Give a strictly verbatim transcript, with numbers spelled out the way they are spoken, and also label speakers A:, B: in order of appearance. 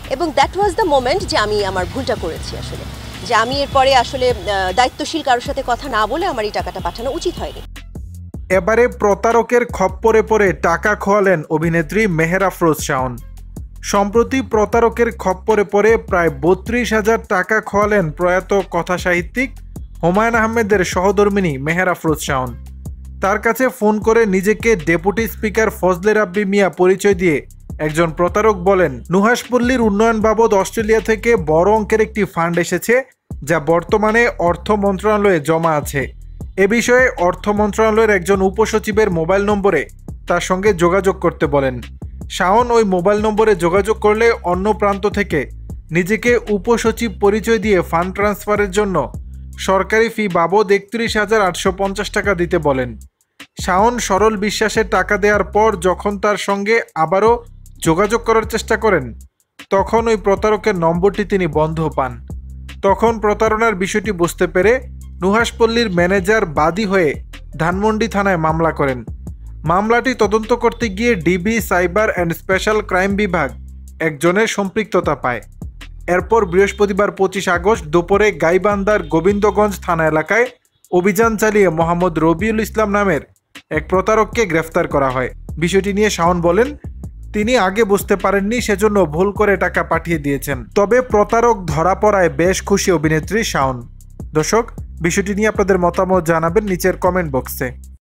A: এবং that was the moment যে আমি আমার ভুলটা করেছি আসলে, যে আমি এরপরে আসলে দায়িত্বশীল কারোর সাথে কথা না বলে আমার এই টাকাটা পাঠানো উচিত হয়নি।
B: এবারে প্রতারকের খপ্পরে পড়ে টাকা খোয়ালেন অভিনেত্রী মেহের আফরোজ শাওন। সম্প্রতি প্রতারকের খপ্পরে পড়ে প্রায় বত্রিশ হাজার টাকা খোয়ালেন প্রয়াত কথা সাহিত্যিক হুমায়ুন আহমেদের সহধর্মিণী মেহের আফরোজ শাওন। তার কাছে ফোন করে নিজেকে ডেপুটি স্পিকার ফজলে রাব্বি মিয়া পরিচয় দিয়ে একজন প্রতারক বলেন, নুহাশপল্লীর উন্নয়ন বাবদ অস্ট্রেলিয়া থেকে বড় অঙ্কের একটি ফান্ড এসেছে, যা বর্তমানে অর্থ মন্ত্রণালয়ে জমা আছে। এ বিষয়ে অর্থ মন্ত্রণালয়ের একজন উপসচিবের মোবাইল নম্বরে তার সঙ্গে যোগাযোগ করতে বলেন। শাওন ওই মোবাইল নম্বরে যোগাযোগ করলে অন্য প্রান্ত থেকে নিজেকে উপসচিব পরিচয় দিয়ে ফান্ড ট্রান্সফারের জন্য সরকারি ফি বাবদ একত্রিশ হাজার আটশো পঞ্চাশ টাকা দিতে বলেন। শাওন সরল বিশ্বাসের টাকা দেওয়ার পর যখন তার সঙ্গে আবারও যোগাযোগ করার চেষ্টা করেন, তখন ওই প্রতারকের নম্বরটি তিনি বন্ধ পান। তখন প্রতারণার বিষয়টি বুঝতে পেরে নুহাশপল্লীর ম্যানেজার বাদী হয়ে ধানমন্ডি থানায় মামলা করেন। মামলাটি তদন্ত করতে গিয়ে DB cyber and special crime বিভাগ একজনের সম্পৃক্ততা পায়। এরপর বৃহস্পতিবার পঁচিশ আগস্ট দুপুরে গাইবান্ধার গোবিন্দগঞ্জ থানা এলাকায় অভিযান চালিয়ে মোহাম্মদ রবিউল ইসলাম নামের এক প্রতারককে গ্রেফতার করা হয়। বিষয়টি নিয়ে শাওন বলেন, তিনি আগে বুঝতে পারেননি, সেজন্য ভুল করে টাকা পাঠিয়ে দিয়েছেন। তবে প্রতারক ধরা পড়ায় বেশ খুশি অভিনেত্রী শাওন। দর্শক, বিষয়টি নিয়ে আপনাদের মতামত জানাবেন নিচের কমেন্ট বক্সে।